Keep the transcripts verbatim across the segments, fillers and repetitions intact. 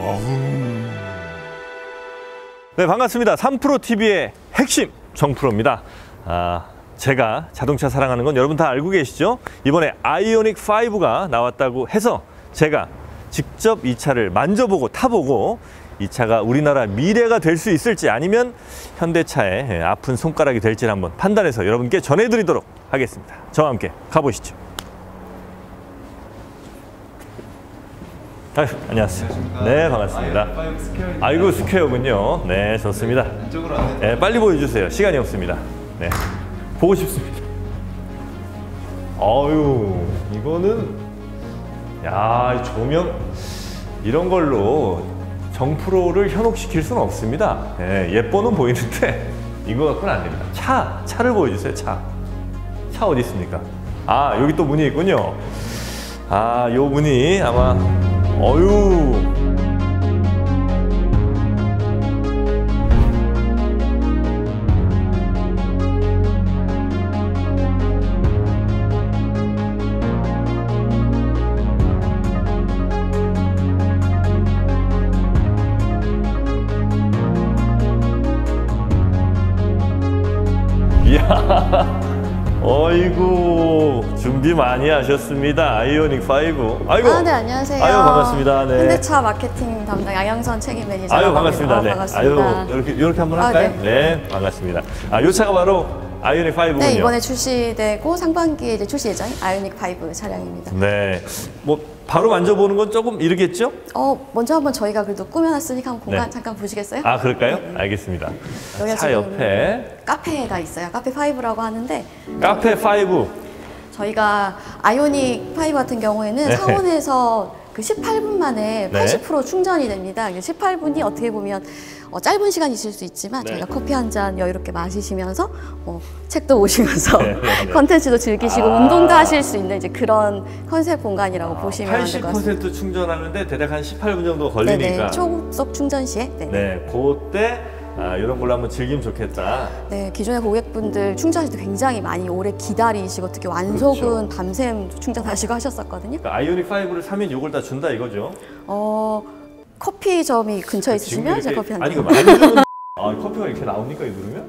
네, 반갑습니다. 삼 프로 티비의 핵심 정프로입니다. 아, 제가 자동차 사랑하는 건 여러분 다 알고 계시죠? 이번에 아이오닉 파이브가 나왔다고 해서 제가 직접 이 차를 만져보고 타보고 이 차가 우리나라 미래가 될 수 있을지 아니면 현대차의 아픈 손가락이 될지 한번 판단해서 여러분께 전해드리도록 하겠습니다. 저와 함께 가보시죠. 아유, 안녕하세요. 안녕하십니까. 네, 반갑습니다. 아이고, 스퀘어군요. 네, 좋습니다. 이쪽으로 안 네, 빨리 보여주세요. 시간이 없습니다. 네, 보고 싶습니다. 어유, 이거는 야, 조명 이런 걸로 정프로를 현혹시킬 수는 없습니다. 네, 예뻐는 보이는데 이거 갖고는 안 됩니다. 차, 차를 보여주세요. 차, 차 어디 있습니까? 아, 여기 또 문이 있군요. 아, 요 문이 아마 어유. 이야. 어이구, 준비 많이 하셨습니다. 아이오닉 파이브. 아이고. 아, 네, 안녕하세요. 아유, 반갑습니다. 네. 현대차 마케팅 담당 양영선 책임 매니저. 아유, 반갑습니다. 아, 네. 반갑습니다. 아유, 이렇게 이렇게 한번 아, 할까요? 네. 네. 반갑습니다. 아, 이 차가 바로 아이오닉 파이브군요. 네, 이번에 출시되고 상반기에 이제 출시 예정인 아이오닉 파이브 차량입니다. 네. 뭐 바로 만져보는 건 조금 이르겠죠? 어, 먼저 한번 저희가 그래도 꾸며놨으니까 한번 공간 네. 잠깐 보시겠어요? 아, 그럴까요? 네. 알겠습니다. 여기가 차 지금 옆에 카페가 있어요. 카페 파이브라고 하는데 카페 파이브. 저희가 아이오닉 파이브 같은 경우에는 네. 상온에서 그 십팔 분 만에 네. 팔십 퍼센트 충전이 됩니다. 십팔 분이 어떻게 보면 어, 짧은 시간이 있을 수 있지만 네. 저희가 커피 한 잔 여유롭게 마시시면서 어, 책도 보시면서 네, 네, 네. 컨텐츠도 즐기시고 아. 운동도 하실 수 있는 이제 그런 컨셉 공간이라고 보시면 될 것 팔십 같습니다. 퍼센트 충전하는데 대략 한 십팔 분 정도 걸리니까. 네네, 초속 충전 시에 네. 네, 그때 아, 이런 걸로 한번 즐기면 좋겠다. 네, 기존의 고객분들 충전하실 때 굉장히 많이 오래 기다리시고 특히 완속은 그렇죠. 밤샘 충전하시고 하셨었거든요. 그러니까 아이오닉 파이브를 사면 이걸 다 준다 이거죠? 어, 커피점이 근처에 있으시면 이제 이렇게- 커피 한 아니 잔. 이거 많이 주면 아, 커피가 이렇게 나옵니까 이거 누르면?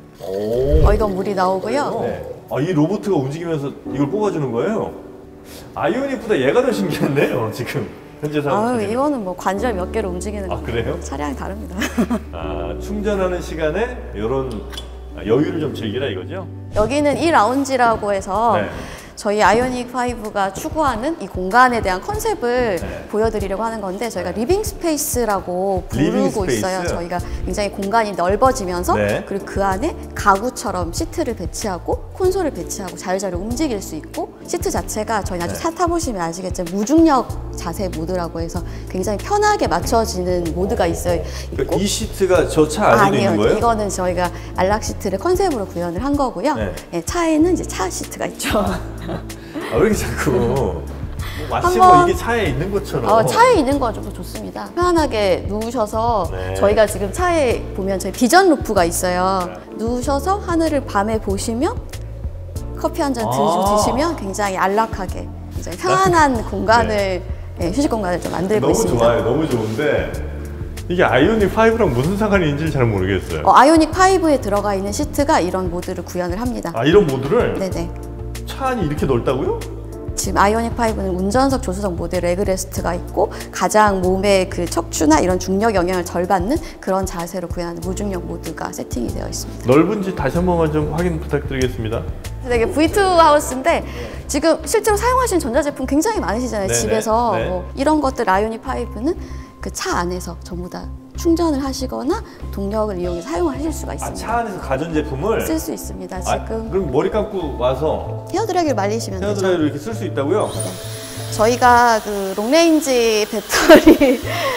오. 어, 이건 물이 나오고요. 네. 아, 이 로봇가 움직이면서 이걸 뽑아주는 거예요? 아이오닉보다 얘가 더 신기한데요 지금 현재 상황. 아유, 이거는 뭐 관절 몇 개로 움직이는 아, 거. 그래요? 차량이 다릅니다. 아, 충전하는 시간에 이런 여유를 좀 즐기라 이거죠? 여기는 이 라운지라고 해서 네. 저희 아이오닉 파이브가 추구하는 이 공간에 대한 컨셉을 네. 보여드리려고 하는 건데 저희가 리빙 스페이스라고 리빙 부르고 스페이스? 있어요. 저희가 굉장히 공간이 넓어지면서 네. 그리고 그 안에 가구처럼 시트를 배치하고 콘솔을 배치하고 자유자유 움직일 수 있고 시트 자체가 저희 나중에 네. 차 타보시면 아시겠지만 무중력 자세 모드라고 해서 굉장히 편하게 맞춰지는 모드가 있어요. 그러니까 이 시트가 저 차 안에도 아니에요. 있는 거예요? 이거는 저희가 안락 시트를 컨셉으로 구현을 한 거고요. 네. 예, 차에는 이제 차 시트가 있죠. 아, 왜 이렇게 자꾸 뭐 마치 뭐 한번- 이게 차에 있는 것처럼. 어, 차에 있는 거 좀 좋습니다. 편안하게 누우셔서 네. 저희가 지금 차에 보면 저희 비전 루프가 있어요. 네. 누우셔서 하늘을 밤에 보시면 커피 한 잔 아. 드시면 굉장히 안락하게 굉장히 편안한 공간을 예, 휴식 공간을 좀 만들고 너무 있습니다. 좋아요. 너무 좋은데 이게 아이오닉 파이브랑 무슨 상관이 있는지 잘 모르겠어요. 어, 아이오닉 파이브에 들어가 있는 시트가 이런 모드를 구현을 합니다. 아, 이런 모드를 네네. 차 안이 이렇게 넓다고요? 지금 아이오닉 파이브는 운전석, 조수석 모드에 레그레스트가 있고 가장 몸의 그 척추나 이런 중력 영향을 덜 받는 그런 자세로 구현하는 무중력 모드가 세팅이 되어 있습니다. 넓은지 다시 한 번만 좀 확인 부탁드리겠습니다. 이게 브이 투 하우스인데 지금 실제로 사용하시는 전자제품 굉장히 많으시잖아요. 네네. 집에서 네. 뭐 이런 것들 아이오닉 파이브는 그 차 안에서 전부 다 충전을 하시거나 동력을 이용해서 사용하실 수가 아, 있습니다. 차 안에서 가전제품을 쓸 수 있습니다. 아, 지금 그럼 머리 감고 와서 헤어드라이기를 말리시면 되죠. 헤어드라이로 이렇게 쓸 수 있다고요? 저희가 그 롱레인지 배터리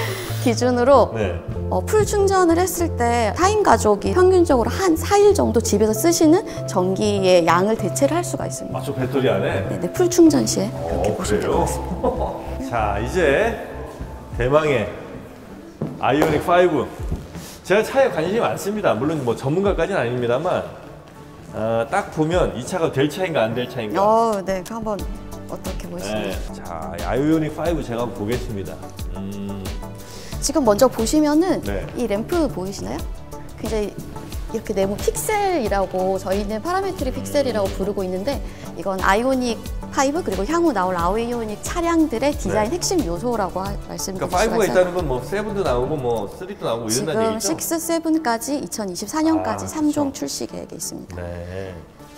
기준으로 네. 어, 풀 충전을 했을 때 사 인 가족이 평균적으로 한 사 일 정도 집에서 쓰시는 전기의 양을 대체를 할 수가 있습니다. 아, 저 배터리 안에? 네, 네, 풀 충전 시에 그렇게 어, 보시면 될 것 그래요? 같습니다. 자, 이제 대망의 아이오닉 파이브. 제가 차에 관심이 많습니다. 물론 뭐 전문가까지는 아닙니다만 어, 딱 보면 이 차가 될 차인가 안 될 차인가. 어, 네, 그 한번 어떻게 보시나요? 네. 자, 아이오닉 파이브 제가 한번 보겠습니다. 음, 지금 먼저 보시면은 네. 이 램프 보이시나요? 굉장히 이렇게 네모 픽셀이라고 저희는 파라메트릭 픽셀이라고 부르고 있는데 이건 아이오닉 오 그리고 향후 나올 아이오닉 차량들의 디자인 네. 핵심 요소라고 하- 말씀드릴 그러니까 수가 파이브가 있어요. 있다는 건 뭐 세븐도 나오고 뭐 쓰리도 나오고 이런다는 지금 얘기죠? 육, 칠까지 이천이십사 년까지 아, 삼 종 그렇죠. 출시 계획에 있습니다. 네.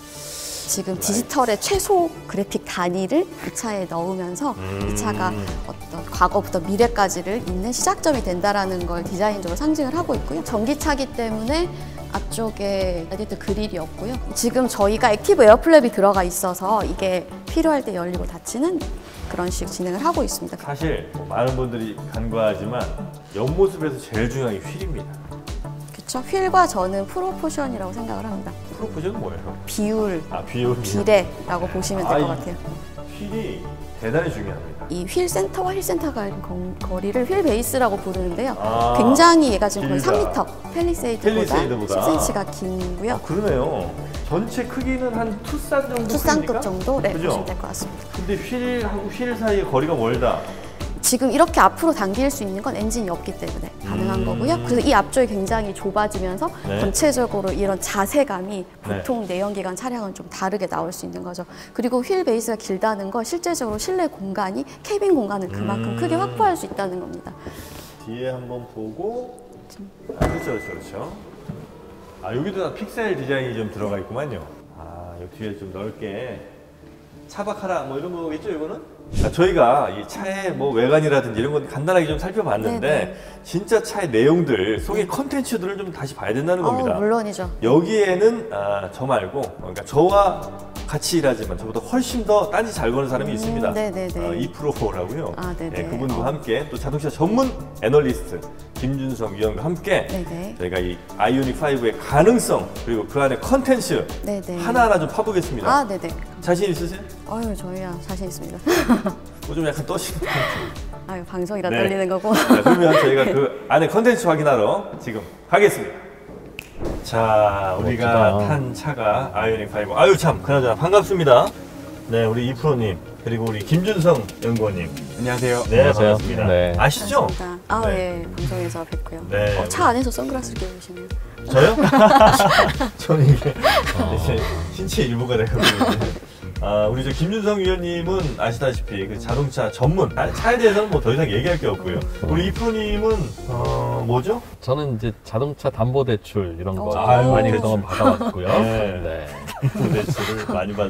지금 디지털의 최소 그래픽 단위를 이 차에 넣으면서 음. 이 차가 어떤 과거부터 미래까지를 잇는 시작점이 된다라는 걸 디자인적으로 상징을 하고 있고요. 전기차기 때문에 앞쪽에 라디에이터 그릴이 없고요. 지금 저희가 액티브 에어플랩이 들어가 있어서 이게 필요할 때 열리고 닫히는 그런 식으로 진행을 하고 있습니다. 사실 뭐 많은 분들이 간과하지만 옆모습에서 제일 중요한 게 휠입니다. 그렇죠? 휠과 저는 프로포션이라고 생각을 합니다. 프로포션은 뭐예요? 비율, 아, 비율. 비례라고 보시면 될 것 아, 이- 같아요. 휠이 대단히 중요합니다. 이 휠 센터와 휠 센터가 있는 거- 거리를 휠 베이스라고 부르는데요. 아, 굉장히 얘가 지금 거의 길다. 삼 미터, 펠리세이드보다, 펠리세이드보다. 십 센티미터가 긴고요. 아, 그러네요. 전체 크기는 한 투싼 정도 투싼급 크기입니까? 정도 네, 그죠? 보시면 될 것 같습니다. 근데 휠하고 휠 사이의 거리가 멀다. 지금 이렇게 앞으로 당길 수 있는 건 엔진이 없기 때문에 가능한 음. 거고요. 그래서 이 앞쪽이 굉장히 좁아지면서 네. 전체적으로 이런 자세감이 네. 보통 내연기관 차량은 좀 다르게 나올 수 있는 거죠. 그리고 휠 베이스가 길다는 건 실제적으로 실내 공간이 캐빈 공간을 그만큼 음. 크게 확보할 수 있다는 겁니다. 뒤에 한번 보고. 아, 그렇죠, 그렇죠, 그렇죠. 아, 여기도 다 픽셀 디자인이 좀 들어가 있구만요. 아, 여기 뒤에 좀 넓게 차박하라 뭐 이런 거겠죠, 이거는? 아, 저희가 이 차의 뭐 외관이라든지 이런 건 간단하게 좀 살펴봤는데 네네. 진짜 차의 내용들, 속의 컨텐츠들을 좀 다시 봐야 된다는 어, 겁니다. 물론이죠. 여기에는 아, 저 말고 그러니까 저와 같이 일하지만 저보다 훨씬 더 딴지 잘 거는 사람이 음, 있습니다. 네네네. 어, 이 프로라고요. 아, 네네. 예, 그분과 어. 함께 또 자동차 전문 애널리스트 김준성 위원과 함께 네네. 저희가 이 아이오닉 오의 가능성 그리고 그 안에 컨텐츠 네네. 하나하나 좀 파보겠습니다. 아, 네네. 자신 있으세요? 어유 저희야 자신 있습니다. 뭐 좀 약간 떠시는 것 같아요. 아유 방송이라 네. 떨리는 거고. 자, 그러면 저희가 그 안에 컨텐츠 확인하러 지금 가겠습니다. 자, 우리가 멋지다. 탄 차가 아이오닉 오. 아유 참, 그나저나 반갑습니다. 네, 우리 이프로님 그리고 우리 김준성 연구원님. 안녕하세요. 네, 안녕하세요. 반갑습니다. 네. 아시죠? 반갑습니다. 아, 네. 네. 방송에서 뵙고요. 네. 어, 차 안에서 선글라스 끼고 계시네요. 저요? 저는 이게 이제 신체 일부가 되거든요. 아, 우리 저 김준성 위원님은 아시다시피 그 자동차 전문 아, 차에 대해서는 뭐 더 이상 얘기할 게 없고요. 우리 이프로님은 어 뭐죠? 저는 이제 자동차 담보 대출 이런 거 아유, 많이 대출. 그동안 받아왔고요. 네. 네. 대출을 많이 받은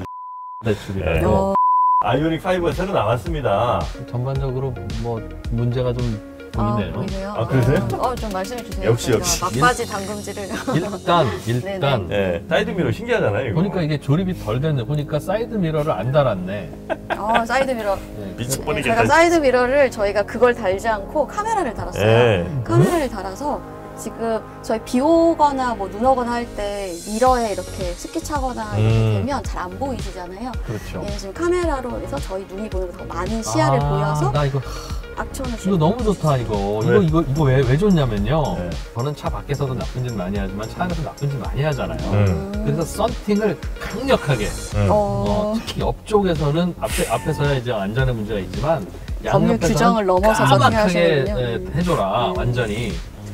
대출이라고 어, 아이오닉 오가 새로 나왔습니다. 전반적으로 뭐 문제가 좀 보이네요. 아, 보이세요? 아, 그러세요? 어, 좀 말씀해 주세요. 역시, 저희가 역시. 막바지 당금질을. 일단 일단 네, 사이드미러 신기하잖아요. 이거. 보니까 이게 조립이 덜 됐네. 보니까 사이드 미러를 안 달았네. 어, 사이드 미러. 네. 미쳐 네, 버리겠다. 저희가 사이드 미러를 저희가 그걸 달지 않고 카메라를 달았어요. 네. 카메라를 달아서 지금 저희 비 오거나 뭐 눈 오거나 할 때 미러에 이렇게 습기 차거나 이렇게 음. 되면 잘 안 보이시잖아요. 그렇죠. 얘는 지금 카메라로 해서 저희 눈이 보는 더 많은 시야를 아, 보여서 나 이거 악천을 이거 너무 좋다 이거. 왜? 이거 이거 이거 왜 왜 좋냐면요. 네. 저는 차 밖에서도 나쁜 짓 많이 하지만 차 안에서 나쁜 짓 많이 하잖아요. 음. 그래서 썬팅을 강력하게. 음. 어, 어, 특히 옆쪽에서는 앞에 앞에서야 이제 안전의 문제가 있지만 법률 양옆에서는 규정을 넘어서 까맣게 선택하시는군요. 예, 음. 해줘라 음. 완전히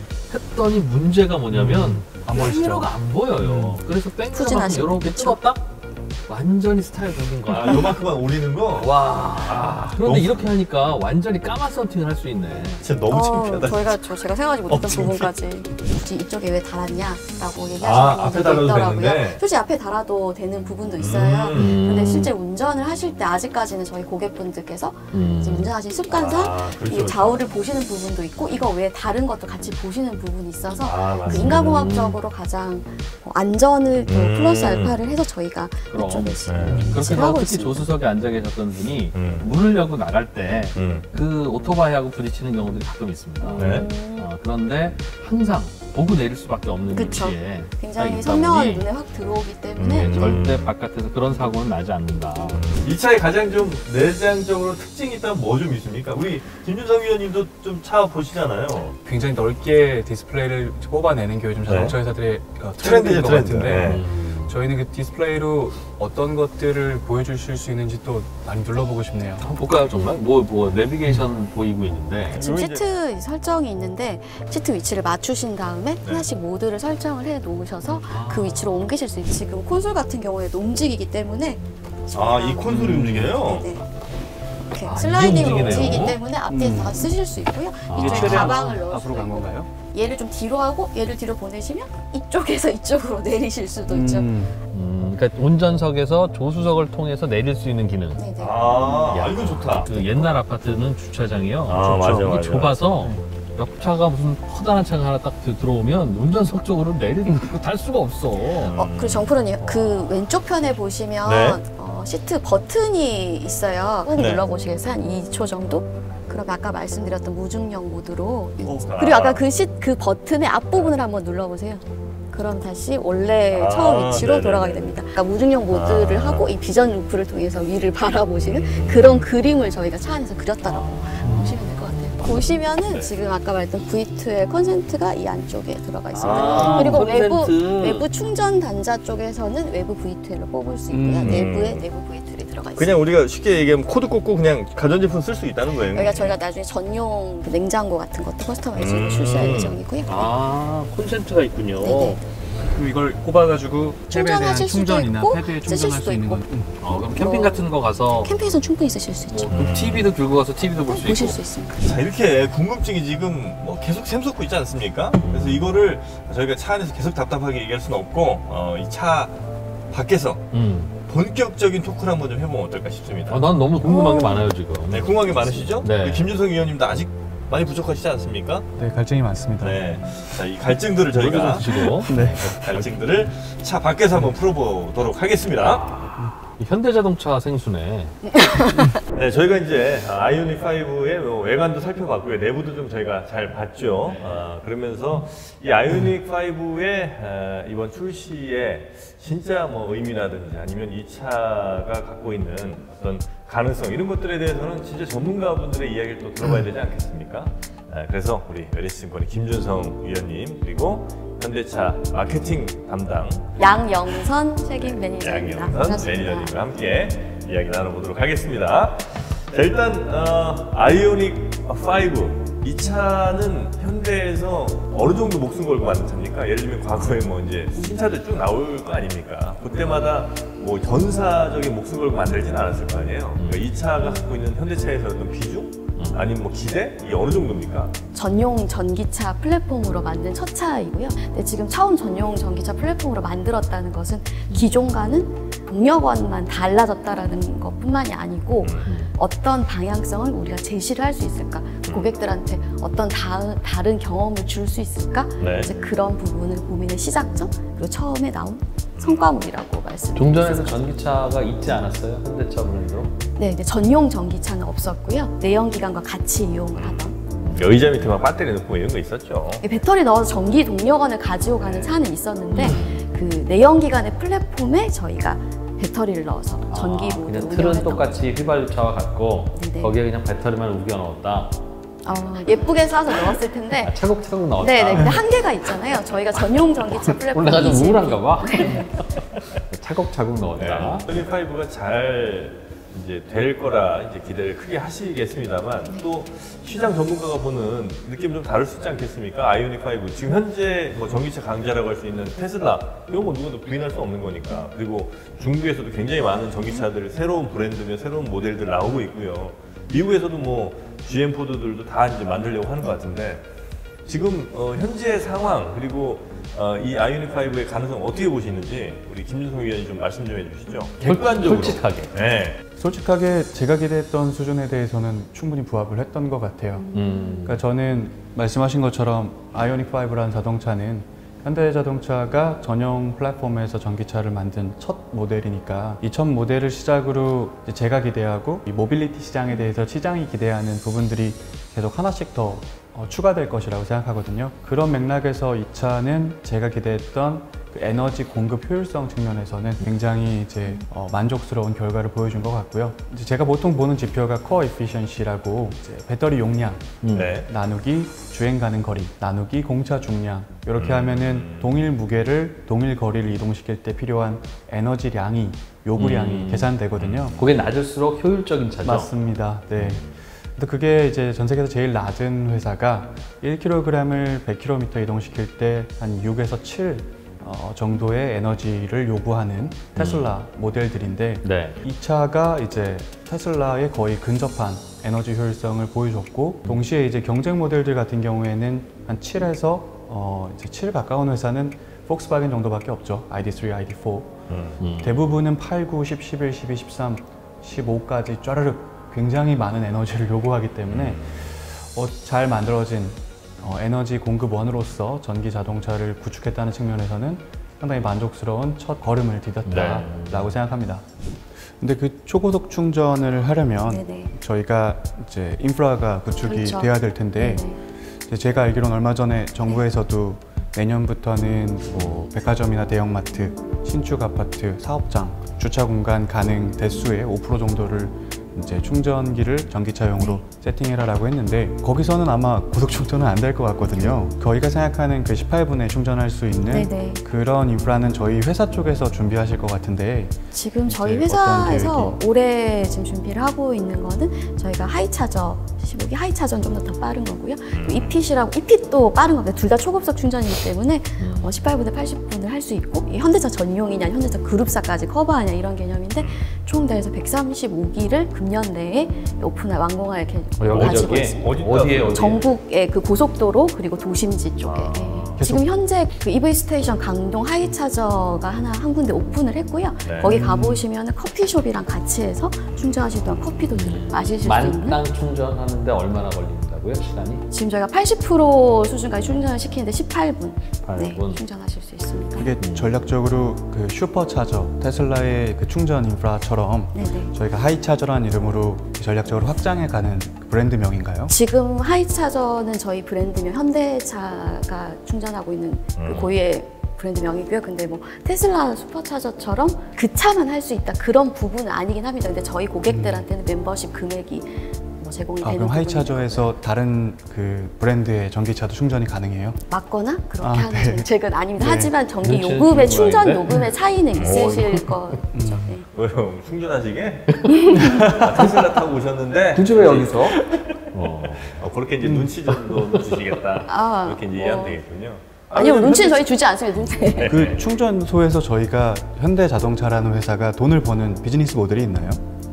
했더니 문제가 뭐냐면 음. 안 보이시죠? 백미러가 안 보여요. 그래서 백미러가 푸진하시고, 이렇게 그쵸? 뜨겁다? 완전히 스타일 바뀐 거야. 아, 요만큼만 오리는 거? 와. 아, 그런데 너무- 이렇게 하니까 완전히 까만 썬팅을 할 수 있네. 진짜 너무 어, 창피하다. 저희가 저 제가 생각하지 못했던 어, 부분까지 굳이 이쪽에 왜 달았냐라고 얘기하시는 아, 앞에 분들도 달아도 있더라고요. 되는데. 솔직히 앞에 달아도 되는 부분도 있어요. 음. 근데 실제 운전을 하실 때 아직까지는 저희 고객분들께서 음. 이제 운전하신 습관상 아, 그렇죠, 이 그렇죠. 좌우를 보시는 부분도 있고 이거 외에 다른 것도 같이 보시는 부분이 있어서 아, 그 맞습니다. 인간공학적으로 가장 어, 안전을 또 음. 플러스 알파를 해서 저희가 그럼. 이쪽에 네. 그렇게 위치를 해서 하고 특히 있습니다. 조수석에 앉아 계셨던 분이 음. 물으려고 나갈 때 음. 그 오토바이하고 부딪히는 경우들이 가끔 있습니다. 네. 어, 그런데 항상 보고 내릴 수밖에 없는 그쵸. 위치에 딱 굉장히 있다 선명하게 보니 눈에 확 들어오기 때문에 음. 절대 바깥에서 그런 사고는 나지 않는다. 이 차에 가장 좀 내장적으로 특징이 있다면 뭐 좀 있습니까? 우리 김준성 위원님도 좀 차 보시잖아요. 굉장히 넓게 디스플레이를 뽑아내는 게 요즘 자동차 네. 회사들의 어, 트렌드죠, 트렌드인 것 트렌드. 같은데 네. 음. 저희는 그 디스플레이로 어떤 것들을 보여주실 수 있는지 또 많이 눌러보고 싶네요. 한번 볼까요 정말? 뭐, 뭐 내비게이션 보이고 있는데 지금 그리고 시트 설정이 있는데 시트 위치를 맞추신 다음에 하나씩 모드를 설정을 해 놓으셔서 그 위치로 옮기실 수 있어요. 지금 콘솔 같은 경우에도 움직이기 때문에 아, 이 콘솔이 움직여요? 네네. 이렇게 아, 슬라이딩으로 이게 움직이네요. 움직이기 때문에 앞에서 다 쓰실 수 있고요. 이게 이쪽에 최대한 가방을 넣을 앞으로 수도 간 있고 건가요? 얘를 좀 뒤로 하고 얘를 뒤로 보내시면 이쪽에서 이쪽으로 내리실 수도 있죠. 음. 음, 그러니까 운전석에서 조수석을 통해서 내릴 수 있는 기능. 네네. 아, 야. 아, 이건 좋다. 그 옛날 아파트는 주차장이요. 아, 맞아, 이게 맞아. 좁아서 옆차가 무슨 커다란 차가 하나 딱 들- 들어오면 운전석 쪽으로 내리고 달 수가 없어. 어, 그리고 정프로님 그 왼쪽 편에 보시면 네. 어, 시트 버튼이 있어요. 꾹 네. 눌러보시겠어요? 한 이 초 정도? 그럼 아까 말씀드렸던 무중력 모드로 어, 그리고 아. 아까 그, 시, 그 버튼의 앞부분을 한번 눌러보세요. 그럼 다시 원래 아, 처음 위치로 네네네. 돌아가게 됩니다. 그러니까 무중력 모드를 아. 하고 이 비전 루프를 통해서 위를 바라보시는 그런 그림을 저희가 차 안에서 그렸다라고 보시면 될 것 같아요. 보시면은 네. 지금 아까 말했던 브이 투엘 컨센트가 이 안쪽에 들어가 있습니다. 아, 그리고 외부 컨센트. 외부 충전 단자 쪽에서는 외부 브이 투엘로 뽑을 수 있고요. 음. 내부에 내부 브이 투엘이 들어가 있습니다. 그냥 우리가 쉽게 얘기하면 코드 꽂고 그냥 가전제품 쓸 수 있다는 거예요. 여기가 저희가 나중에 전용 그 냉장고 같은 것도 커스터마이즈로 음. 출시할 예정이고요. 아, 콘센트가 있군요. 네네. 그리고 이걸 꼽아가지고 탭에 대한 충전하실 수도 충전이나 있고, 패드에 쓰실 충전할 수도 수 있는 있고. 건 음. 어, 그럼 캠핑 같은 거 가서 캠핑에서는 충분히 쓰실 수 있죠. 뭐 그럼 티비도 들고 가서 티비도 볼 수 있고. 보실 수 있습니다. 자, 이렇게 궁금증이 지금 뭐 계속 샘솟고 있지 않습니까? 그래서 이거를 저희가 차 안에서 계속 답답하게 얘기할 수는 없고 어, 이 차 밖에서 음. 본격적인 토크를 한번 좀 해보면 어떨까 싶습니다. 아, 난 너무 궁금한 게 많아요 지금. 네, 궁금한 게 많으시죠? 네. 우리 김준성 의원님도 아직 많이 부족하시지 않습니까? 네, 갈증이 많습니다. 네. 자, 이 갈증들을 저희가 저희가 드시고 네. 갈증들을 차 밖에서 한번 풀어보도록 하겠습니다. 현대자동차 생수네. 네, 저희가 이제 아이오닉 파이브의 외관도 살펴봤고요. 내부도 좀 저희가 잘 봤죠. 아, 그러면서 이 아이오닉 파이브의 아, 이번 출시에 진짜 뭐 의미라든지 아니면 이 차가 갖고 있는 어떤 가능성 이런 것들에 대해서는 진짜 전문가분들의 이야기를 또 들어봐야 되지 않겠습니까? 아, 그래서 우리 웰리스증권의 김준성 위원님 그리고 현대차 마케팅 담당 양영선 책임 매니저입니다. 양영선 반갑습니다. 매니저님과 함께 이야기 나눠보도록 하겠습니다. 자, 일단 어, 아이오닉 파이브 이 차는 현대에서 어느 정도 목숨 걸고 만든 차입니까? 예를 들면 과거에 뭐 이제 신차들 쭉 나올 거 아닙니까? 그때마다 뭐 전사적인 목숨 걸고 만들진 않았을 거 아니에요. 그러니까 이 차가 갖고 있는 현대차에서 어떤 비중? 아니면 뭐 기대? 이게 어느 정도입니까? 전용 전기차 플랫폼으로 만든 첫 차이고요. 근데 지금 처음 전용 전기차 플랫폼으로 만들었다는 것은 기존과는 동력원만 달라졌다라는 것뿐만이 아니고 어떤 방향성을 우리가 제시를 할 수 있을까? 고객들한테 어떤 다, 다른 경험을 줄 수 있을까? 네. 이제 그런 부분을 고민의 시작점 그리고 처음에 나온 성과물이라고 말씀드립니다. 종전에도 전기차가 있지 않았어요? 현대차 브랜드로? 네, 이제 전용 전기차는 없었고요. 내연기관과 같이 이용을 하던. 의자 밑에 막 배터리 넣고 이런 거 있었죠. 배터리 넣어서 전기 동력원을 가지고 가는 차는 있었는데 그 내연기관의 플랫폼에 저희가 배터리를 넣어서 전기 아, 모드로 그냥 틀은 운영했던 똑같이 휘발유차와 같고 네네. 거기에 그냥 배터리만 우겨 넣었다. 어, 예쁘게 쏴서 넣었을 텐데 아, 차곡차곡 넣었다. 네네 근데 한계가 있잖아요. 저희가 전용 전기차 플랫폼이 내가 좀 이제 우울한가 봐. 차곡차곡 넣었다. 아이오닉 파이브가 잘 이제 될 거라 이제 기대를 크게 하시겠습니다만 또 시장 전문가가 보는 느낌 좀 다를 수 있지 않겠습니까? 아이오닉 파이브 지금 현재 뭐 전기차 강자라고 할 수 있는 테슬라 이건 뭐 누구도 부인할 수 없는 거니까 그리고 중국에서도 굉장히 많은 전기차들 새로운 브랜드며 새로운 모델들 나오고 있고요. 미국에서도 뭐 지엠 포드들도 다 이제 만들려고 하는 것 같은데 지금 어, 현재 상황 그리고 어, 이 아이오닉 파이브의 가능성 어떻게 보시는지 우리 김준성 위원님 좀 말씀 좀 해주시죠. 객관적으로. 솔직하게. 네. 솔직하게 제가 기대했던 수준에 대해서는 충분히 부합을 했던 것 같아요. 음. 그러니까 저는 말씀하신 것처럼 아이오닉 파이브라는 자동차는 현대자동차가 전용 플랫폼에서 전기차를 만든 첫 모델이니까 이 첫 모델을 시작으로 이제 제가 기대하고 이 모빌리티 시장에 대해서 시장이 기대하는 부분들이 계속 하나씩 더 어, 추가될 것이라고 생각하거든요. 그런 맥락에서 이 차는 제가 기대했던 그 에너지 공급 효율성 측면에서는 굉장히 이제 어, 만족스러운 결과를 보여준 것 같고요. 이제 제가 보통 보는 지표가 코어 에피션시라고 이제 배터리 용량 네. 나누기 주행 가능 거리 나누기 공차 중량 이렇게 음. 하면은 동일 무게를 동일 거리를 이동시킬 때 필요한 에너지량이 요구량이 음. 계산되거든요. 그게 낮을수록 효율적인 차죠. 맞습니다. 네. 근데 그게 이제 전 세계에서 제일 낮은 회사가 일 킬로그램을 백 킬로미터 이동시킬 때 한 육에서 칠 어, 정도의 에너지를 요구하는 테슬라 음. 모델들인데 네. 이 차가 이제 테슬라에 거의 근접한 에너지 효율성을 보여줬고 동시에 이제 경쟁 모델들 같은 경우에는 한 칠에서 어, 이제 칠 가까운 회사는 폭스바겐 정도밖에 없죠. 아이디 쓰리, 아이디 포. 음. 음. 대부분은 팔, 구, 십, 십일, 십이, 십삼, 십오까지 쫘르륵 굉장히 많은 에너지를 요구하기 때문에 어, 잘 만들어진 어, 에너지 공급원으로서 전기 자동차를 구축했다는 측면에서는 상당히 만족스러운 첫 걸음을 디뎠다라고 네. 생각합니다. 근데 그 초고속 충전을 하려면 네네. 저희가 이제 인프라가 구축이 그렇죠. 돼야 될 텐데 네네. 이제 제가 알기로는 얼마 전에 정부에서도 내년부터는 뭐 백화점이나 대형마트, 신축 아파트, 사업장, 주차 공간 가능 대수의 오 퍼센트 정도를 이제 충전기를 전기차용으로 세팅해라라고 했는데 거기서는 아마 고속 충전은 안 될 것 같거든요. 저희가 생각하는 그 십팔 분에 충전할 수 있는 네네. 그런 인프라는 저희 회사 쪽에서 준비하실 것 같은데 지금 저희 이제 어떤 회사에서 계획이- 올해 지금 준비를 하고 있는 거는 저희가 하이차저 십오 기 하이차저는 좀 더 빠른 거고요. 이핏이라고 이핏도 빠른 겁니다. 둘 다 초급속 충전이기 때문에 어, 십팔 분에 팔십 분을 할 수 있고 이 현대차 전용이냐 현대차 그룹사까지 커버하냐 이런 개념인데 총 대에서 백삼십오 기를 금년 내에 오픈할 완공할 개 어, 가지고 여기저기 있습니다. 어디- 어디에 어디에? 전국의 그 고속도로 그리고 도심지 쪽에 아, 예. 계속- 지금 현재 그 이브이 스테이션 강동 하이차저가 하나 한 군데 오픈을 했고요. 네. 거기 가보시면 커피숍이랑 같이 해서 충전하실 동안 커피도 들- 마실 수 있는 만땅 충전하는데 얼마나 걸린다고요? 시간이? 지금 저희가 팔십 퍼센트 수준까지 충전을 시키는데 십팔 분 십팔 네, 분. 충전하실 수 있습니다. 그게 전략적으로 그 슈퍼차저 테슬라의 그 충전 인프라처럼 네네. 저희가 하이차저라는 이름으로 전략적으로 확장해가는 브랜드명인가요? 지금 하이차저는 저희 브랜드명 현대차가 충전하고 있는 그 음. 고유의 브랜드명이고요. 근데 뭐 테슬라 슈퍼차저처럼 그 차만 할 수 있다 그런 부분은 아니긴 합니다. 근데 저희 고객들한테는 멤버십 금액이 뭐 제공이 아, 되는 그럼 부분이거든요. 하이차저에서 다른 그 브랜드의 전기차도 충전이 가능해요? 맞거나 그렇게 아, 하는 네. 정책은 아닙니다. 네. 하지만 전기 눈치는 요금의 주는 충전 모양인데? 요금의 차이는 있으실 음. 거죠. 네. 왜요? 충전하시게? 아, 테슬라 타고 오셨는데 굳이 왜 여기서? 어. 어, 그렇게 이제 눈치 정도 주시겠다. 아, 이렇게 이제 뭐. 이해하면 되겠군요. 아니요, 근데 눈치는 저희 주지 않습니다. 눈치. 그 충전소에서 저희가 현대자동차라는 회사가 돈을 버는 비즈니스 모델이 있나요?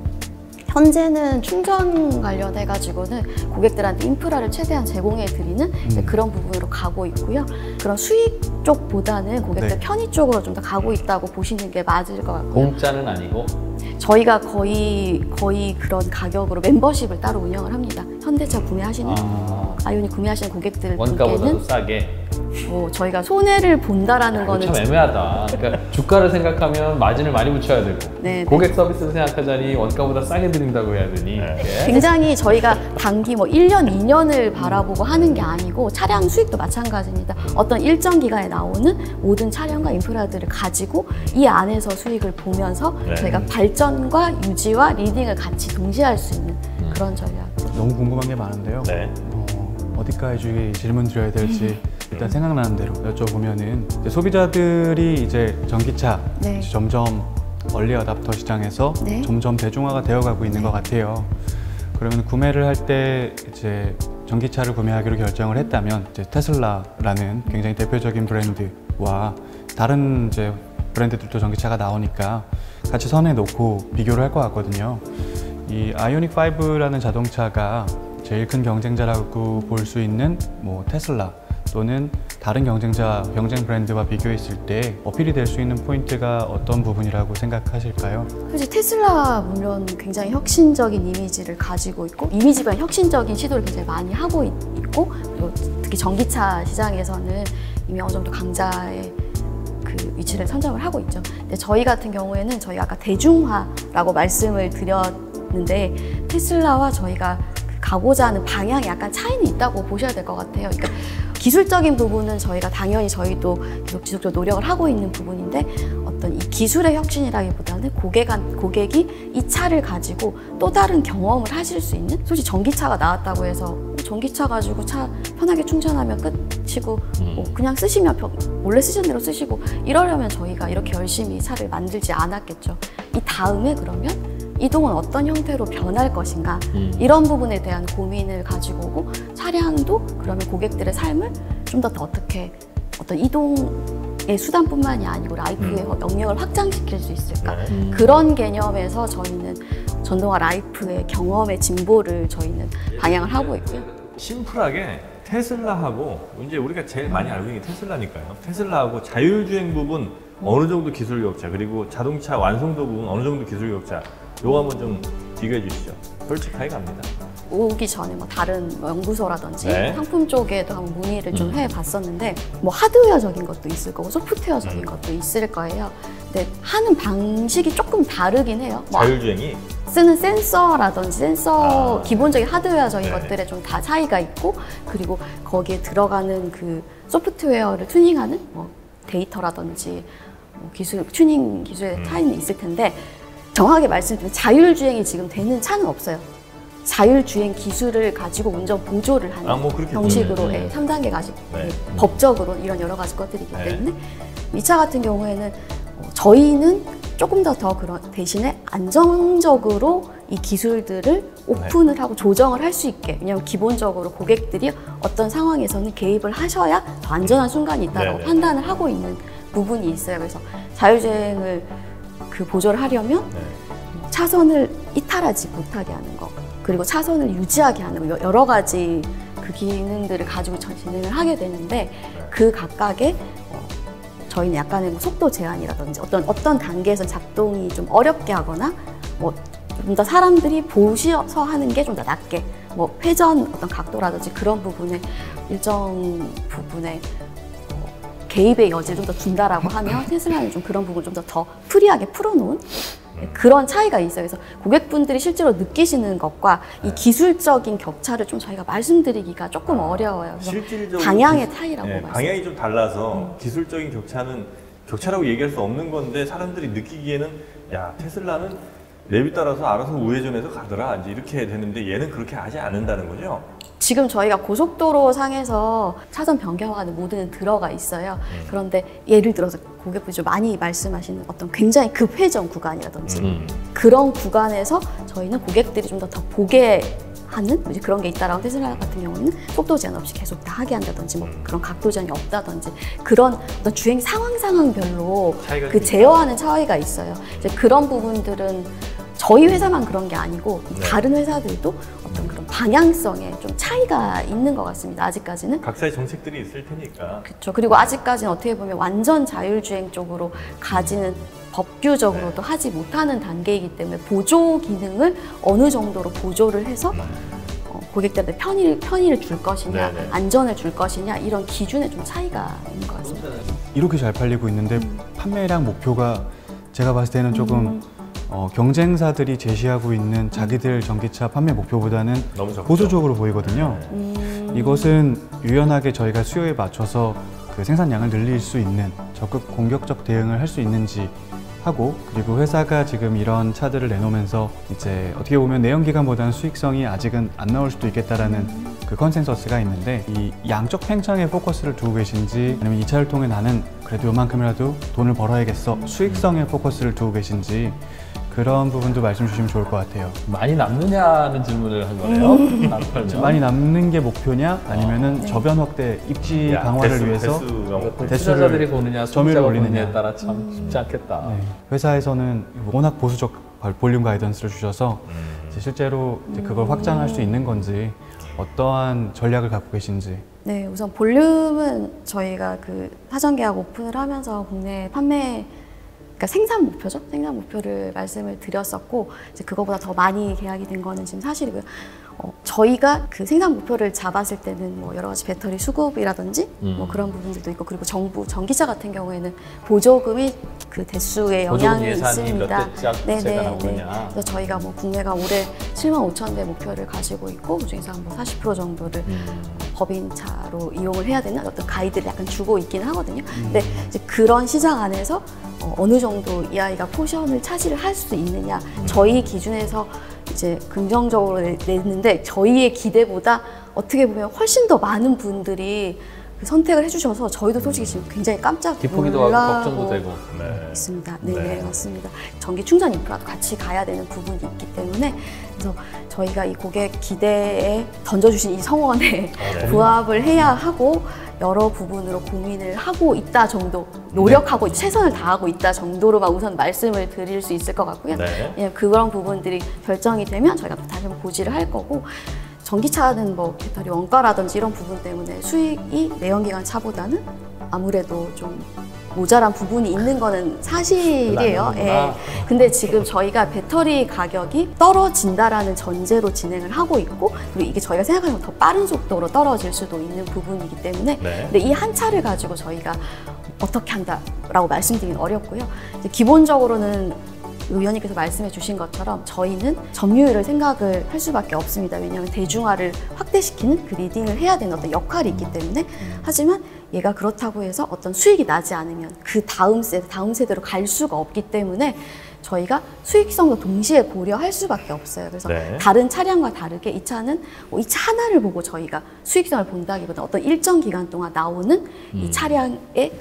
현재는 충전 관련해 가지고는 고객들한테 인프라를 최대한 제공해 드리는 이제 음. 그런 부분으로 가고 있고요. 그런 수익 쪽보다는 고객들 네. 편의 쪽으로 좀 더 가고 있다고 보시는 게 맞을 것 같고요. 공짜는 아니고 저희가 거의 거의 그런 가격으로 멤버십을 따로 운영을 합니다. 현대차 구매하시는 아, 아이오닉 구매하시는 고객들 원가보다도 분께는 싸게. 뭐 저희가 손해를 본다라는 이거 거는 참 애매하다. 그러니까 주가를 생각하면 마진을 많이 붙여야 되고 네, 고객 서비스를 생각하자니 원가보다 싸게 드린다고 해야 되니 네. 이게. 굉장히 저희가 단기 뭐 일 년, 이 년을 바라보고 하는 게 아니고 차량 수익도 마찬가지입니다. 어떤 일정 기간에 나오는 모든 차량과 인프라들을 가지고 이 안에서 수익을 보면서 네. 저희가 발전과 유지와 리딩을 같이 동시에 할 수 있는 그런 전략. 너무 궁금한 게 많은데요. 네. 어, 어디까지 주의 질문 드려야 될지 일단 생각나는 대로 여쭤보면은 이제 소비자들이 이제 전기차 네. 이제 점점 얼리 어답터 시장에서 네. 점점 대중화가 되어가고 있는 것 같아요. 그러면 구매를 할 때 이제 전기차를 구매하기로 결정을 했다면 이제 테슬라라는 굉장히 대표적인 브랜드와 다른 이제 브랜드들도 전기차가 나오니까 같이 선에 놓고 비교를 할 것 같거든요. 이 아이오닉 파이브라는 자동차가 제일 큰 경쟁자라고 볼 수 있는 뭐 테슬라 또는 다른 경쟁자, 경쟁 브랜드와 비교했을 때 어필이 될 수 있는 포인트가 어떤 부분이라고 생각하실까요? 솔직히 테슬라 물론 굉장히 혁신적인 이미지를 가지고 있고 이미지보다 혁신적인 시도를 굉장히 많이 하고 있, 있고 그리고 특히 전기차 시장에서는 이미 어느 정도 강자의 그 위치를 선점을 하고 있죠. 근데 저희 같은 경우에는 저희가 아까 대중화라고 말씀을 드렸는데 테슬라와 저희가 가고자 하는 방향이 약간 차이는 있다고 보셔야 될 것 같아요. 그러니까 기술적인 부분은 저희가 당연히 저희도 계속 지속적으로 노력을 하고 있는 부분인데 어떤 이 기술의 혁신이라기보다는 고객한, 고객이 이 차를 가지고 또 다른 경험을 하실 수 있는, 솔직히 전기차가 나왔다고 해서 전기차 가지고 차 편하게 충전하면 끝이고 뭐 그냥 쓰시면 원래 쓰시는 대로 쓰시고 이러려면 저희가 이렇게 열심히 차를 만들지 않았겠죠. 이 다음에 그러면 이동은 어떤 형태로 변할 것인가, 음. 이런 부분에 대한 고민을 가지고 오고, 차량도 그러면 고객들의 삶을 좀 더 더 어떻게 어떤 이동의 수단뿐만이 아니고 라이프의 음. 영역을 확장시킬 수 있을까, 음. 그런 개념에서 저희는 전동화 라이프의 경험의 진보를 저희는 방향을 하고 있고요. 심플하게 테슬라하고 이제 우리가 제일 많이 알고 있는 게 테슬라니까요. 테슬라하고 자율주행 부분 어느 정도 기술 격차, 그리고 자동차 완성도 부분 어느 정도 기술 격차, 요거 한번 좀 비교해 주시죠. 솔직하게 갑니다. 오기 전에 뭐 다른 뭐 연구소라든지 네. 상품 쪽에도 한번 문의를 좀 음. 해봤었는데 뭐 하드웨어적인 것도 있을 거고 소프트웨어적인 음. 것도 있을 거예요. 근데 하는 방식이 조금 다르긴 해요. 뭐 자율주행이 쓰는 센서라든지 센서 아. 기본적인 하드웨어적인 네. 것들에 좀 다 차이가 있고, 그리고 거기에 들어가는 그 소프트웨어를 튜닝하는 뭐 데이터라든지 뭐 기술 튜닝 기술의 음. 차이는 있을 텐데, 정확하게 말씀드리면 자율주행이 지금 되는 차는 없어요. 자율주행 기술을 가지고 운전 보조를 하는 아, 뭐 형식으로 네. 예, 삼 단계 가지고 네. 예, 법적으로 이런 여러 가지 것들이기 네. 때문에 이 차 같은 경우에는 어, 저희는 조금 더 더 그런 대신에 안정적으로 이 기술들을 오픈을 네. 하고 조정을 할 수 있게, 왜냐하면 기본적으로 고객들이 어떤 상황에서는 개입을 하셔야 더 안전한 순간이 있다고 네. 판단을 하고 있는 부분이 있어요. 그래서 자율주행을 그 보조를 하려면 네. 차선을 이탈하지 못하게 하는 거, 그리고 차선을 유지하게 하는 거, 여러 가지 그 기능들을 가지고 진행을 하게 되는데, 그 각각의 어, 저희는 약간의 뭐 속도 제한이라든지 어떤 어떤 단계에서 작동이 좀 어렵게 하거나 뭐 좀 더 사람들이 보셔서 하는 게 좀 더 낫게, 뭐 회전 어떤 각도라든지 그런 부분에 일정 부분에 어, 개입의 여지를 좀 더 준다라고 하면 테슬라는 좀 그런 부분 좀 더 더 프리하게 풀어놓은 그런 차이가 있어요. 그래서 고객분들이 실제로 느끼시는 것과 이 기술적인 격차를 좀 저희가 말씀드리기가 조금 아, 어려워요. 그래서 실질적으로 방향의 기- 차이라고 네, 말씀. 방향이 좀 달라서 음. 기술적인 격차는 격차라고 얘기할 수 없는 건데, 사람들이 느끼기에는 야, 테슬라는 랩이 따라서 알아서 우회전해서 가더라, 이제 이렇게 되는데 얘는 그렇게 하지 않는다는 거죠. 지금 저희가 고속도로 상에서 차선 변경하는 모드는 들어가 있어요. 음. 그런데 예를 들어서 고객분이 좀 많이 말씀하시는 어떤 굉장히 급회전 구간이라든지 음. 그런 구간에서 저희는 고객들이 좀 더 더 보게 하는 이제 그런 게 있다라고, 테슬라 같은 경우는 속도 제한 없이 계속 다 하게 한다든지 뭐 음. 그런 각도 제한이 없다든지 그런 어떤 주행 상황 상황별로 차이가 그 좀 제어하는 차이가 있어요. 이제 그런 부분들은 저희 회사만 그런 게 아니고 네. 다른 회사들도 어떤 그런 방향성에 좀 차이가 있는 것 같습니다. 아직까지는. 각자의 정책들이 있을 테니까. 그렇죠. 그리고 아직까지는 어떻게 보면 완전 자율주행 쪽으로 가지는 법규적으로도 네. 하지 못하는 단계이기 때문에 보조 기능을 어느 정도로 보조를 해서 음. 어, 고객들한테 편의를, 편의를 줄 것이냐, 네네. 안전을 줄 것이냐, 이런 기준에 좀 차이가 있는 것 같습니다. 이렇게 잘 팔리고 있는데 판매량 목표가 제가 봤을 때는 조금 음. 어, 경쟁사들이 제시하고 있는 자기들 전기차 판매 목표보다는 너무 적죠. 보수적으로 보이거든요. 네. 음. 이것은 유연하게 저희가 수요에 맞춰서 그 생산량을 늘릴 수 있는 적극 공격적 대응을 할 수 있는지 하고, 그리고 회사가 지금 이런 차들을 내놓으면서 이제 어떻게 보면 내연기관보다는 수익성이 아직은 안 나올 수도 있겠다라는 그 컨센서스가 있는데, 이 양적 팽창에 포커스를 두고 계신지, 아니면 이 차를 통해 나는 그래도 요만큼이라도 돈을 벌어야겠어 수익성에 포커스를 두고 계신지, 그런 부분도 말씀 주시면 좋을 것 같아요. 많이 남느냐는 질문을 한 거네요. 음. 남팔면. 많이 남는 게 목표냐, 아니면은 네. 저변 확대, 입지 야, 강화를 대수, 위해서 대수가 그 대수를 투자자들이 보느냐, 점유율을 소비자가 올리느냐. 보느냐에 따라 참 쉽지 않겠다. 네, 회사에서는 워낙 보수적 볼륨 가이던스를 주셔서 음. 이제 실제로 이제 그걸 확장할 수 있는 건지, 어떠한 전략을 갖고 계신지. 네, 우선 볼륨은 저희가 그 사전 계약 오픈을 하면서 국내 판매, 그러니까 생산 목표죠. 생산 목표를 말씀을 드렸었고, 이제 그거보다 더 많이 계약이 된 거는 지금 사실이고요. 어, 저희가 그 생산 목표를 잡았을 때는 뭐 여러 가지 배터리 수급이라든지 음. 뭐 그런 부분들도 있고, 그리고 정부 전기차 같은 경우에는 보조금이 그 대수에 보조금 영향이 예산이 있습니다. 몇 대째가 나오느냐. 그래서 저희가 뭐 국내가 올해 칠만 오천 대 목표를 가지고 있고, 그중에서 한 뭐 사십 퍼센트 정도를 음. 법인차로 이용을 해야 되는 어떤 가이드를 약간 주고 있긴 하거든요. 근데 이제 그런 시장 안에서 어, 어느 정도 이 아이가 포션을 차지를 할 수 있느냐, 저희 기준에서 이제 긍정적으로 내- 냈는데 저희의 기대보다 어떻게 보면 훨씬 더 많은 분들이 그 선택을 해주셔서 저희도 솔직히 지금 굉장히 깜짝 기쁘기도 하고 놀라고 걱정도 되고. 네. 있습니다. 네, 네. 네, 맞습니다. 전기 충전 인프라도 같이 가야 되는 부분이 있기 때문에, 그래서 저희가 이 고객 기대에 던져주신 이 성원에 네. 부합을 해야 하고 여러 부분으로 고민을 하고 있다 정도, 노력하고 네. 최선을 다하고 있다 정도로만 우선 말씀을 드릴 수 있을 것 같고요. 네. 예, 그런 부분들이 결정이 되면 저희가 또 다시 한번 고지를 할 거고, 전기차는 뭐 배터리 원가라든지 이런 부분 때문에 수익이 내연기관 차보다는 아무래도 좀 모자란 부분이 있는 거는 사실이에요. 예. 나는구나. 근데 지금 저희가 배터리 가격이 떨어진다라는 전제로 진행을 하고 있고, 그리고 이게 저희가 생각하는 것 더 빠른 속도로 떨어질 수도 있는 부분이기 때문에, 네. 근데 이 한 차를 가지고 저희가 어떻게 한다라고 말씀드리긴 어렵고요. 이제 기본적으로는 의원님께서 말씀해 주신 것처럼 저희는 점유율을 생각을 할 수밖에 없습니다. 왜냐하면 대중화를 확대시키는 그 리딩을 해야 되는 어떤 역할이 있기 때문에. 하지만 얘가 그렇다고 해서 어떤 수익이 나지 않으면 그 다음 세대, 다음 세대로 갈 수가 없기 때문에 저희가 수익성도 동시에 고려할 수밖에 없어요. 그래서 네. 다른 차량과 다르게 이 차는 뭐 이 차 하나를 보고 저희가 수익성을 본다기보다 어떤 일정 기간 동안 나오는 이 차량의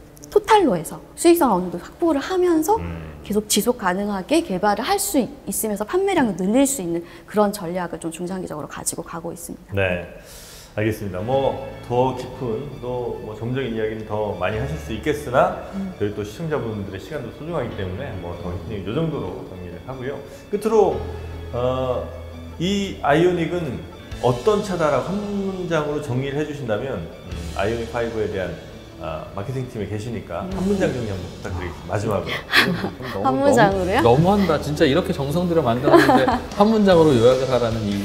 토탈로 해서 수익성을 어느 정도 확보를 하면서 음. 계속 지속 가능하게 개발을 할 수 있으면서 판매량을 늘릴 수 있는 그런 전략을 좀 중장기적으로 가지고 가고 있습니다. 네, 알겠습니다. 뭐 더 깊은 또 뭐 전문적인 이야기는 더 많이 하실 수 있겠으나 저희 또 시청자분들의 시간도 소중하기 때문에 뭐더 이 정도로 정리를 하고요. 끝으로 어, 이 아이오닉은 어떤 차다라고 한 문장으로 정리를 해주신다면 음, 아이오닉 파이브에 대한 아, 마케팅 팀에 계시니까 한 문장 정리 한번 부탁드리겠습니다. 마지막으로. 너무, 한 문장으로요? 너무, 너무한다. 진짜 이렇게 정성 들여 만들었는데 한 문장으로 요약을 하라는 이.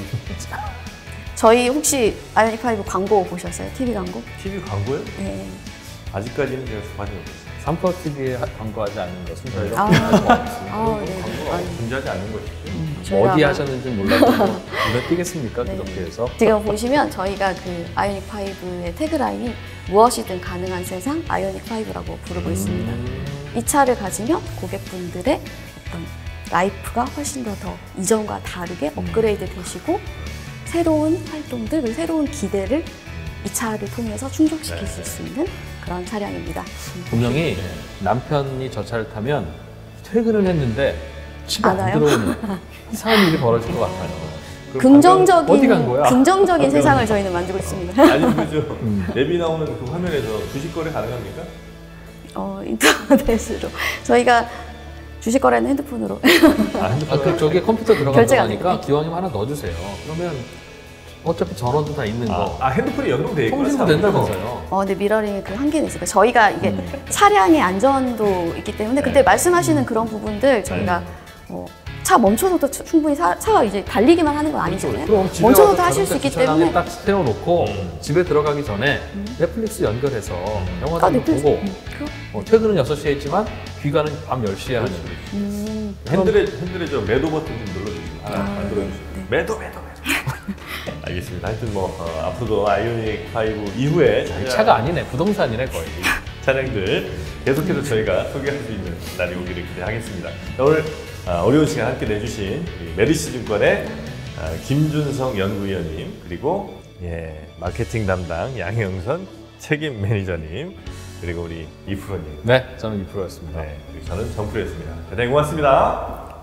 저희 혹시 아이오닉 파이브 광고 보셨어요? 티비 광고? 티비 광고요? 네. 아직까지는 제가 받은 없어요. 삼프로 티비에 광고하지 않는 것은 저희가 아, 광고가 아, 없습니다. 네. 광고가 아니, 존재하지 않는 것이죠. 뭐 저희가 어디 아마- 하셨는지 몰라도 눈에 띄겠습니까? 네. 그렇게 해서. 지금 보시면 저희가 그 아이오닉 파이브의 태그라인이 무엇이든 가능한 세상 아이오닉 파이브라고 부르고 있습니다. 이 차를 가지면 고객분들의 어떤 라이프가 훨씬 더, 더 이전과 다르게 업그레이드 되시고 새로운 활동들, 그리고 새로운 기대를 이 차를 통해서 충족시키실 수 있는 그런 차량입니다. 분명히 남편이 저 차를 타면 퇴근을 했는데 집에 안 안 와요? 들어오는 이상한 일이 벌어질 것 같아요. 그럼 긍정적인, 어디 간 거야? 긍정적인 세상을 저희는 만들고 있습니다. 아니 그죠. 랩이 나오는 그 화면에서 주식 거래 가능합니까? 어, 인터넷으로. 저희가 주식 거래는 핸드폰으로. 아, 그 저기 컴퓨터 들어가고 결제가 안 하니까 되네. 기왕이면 하나 넣어주세요. 그러면 어차피 전원도 다 있는 아, 거. 아 핸드폰이 연동돼 있구나. 통신도 된다면서요. 어, 근데 미러링이 그 한계는 있어요. 저희가 이게 차량의 안전도 있기 때문에, 근데 네. 말씀하시는 그런 부분들 저희가 뭐 차 멈춰서도 추- 충분히 사, 차가 이제 달리기만 하는 건 아니잖아요. 그럼 집에 멈춰서도 와서 하실 수 자동차 있기 주차장에 때문에. 딱 세워놓고 음. 집에 들어가기 전에 넷플릭스 연결해서 영화도 아, 한번 넷플릭스. 보고 음, 그럼. 어, 퇴근은 여섯 시에 했지만 귀가는 밤 열 시에 하는 음, 핸들에 핸들에 저 매도 버튼 좀 눌러주시고 하나 아, 만들어 네, 주시고 네. 매도 매도 매도. 알겠습니다. 하여튼 뭐 어, 앞으로도 아이오닉 파이브 이후에 아니, 차가 아니네 부동산이네 거의. 차량들 계속해서 저희가 소개할 수 있는 날이 오기를 기대하겠습니다. 자, 오늘 아, 어려운 시간 함께 내주신 메리시증권의 아, 김준성 연구위원님, 그리고 예, 마케팅 담당 양형선 책임 매니저님, 그리고 우리 이프로님. 네, 저는 이 프로였습니다. 네, 그리고 저는 정프로였습니다. 대단히 고맙습니다.